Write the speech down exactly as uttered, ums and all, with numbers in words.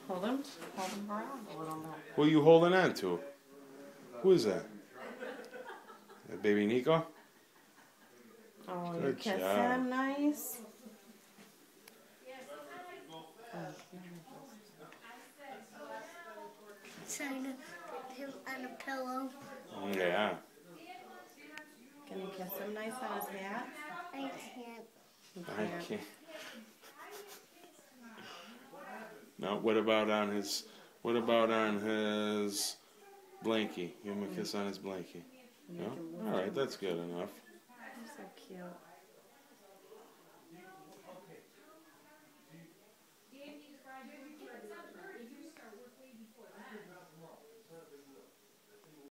Hold him. Hold him around a little bit. Who are you holding on to? Who is that? That baby Nico? Oh, Good you kiss job. him nice. Trying to put him on a pillow. Yeah. Can you kiss him nice on his hat? I can't. You I can't. can't. No, what about on his, what about on his blankie? Give him a kiss on his blankie. No? Alright, that's good enough. You're so cute.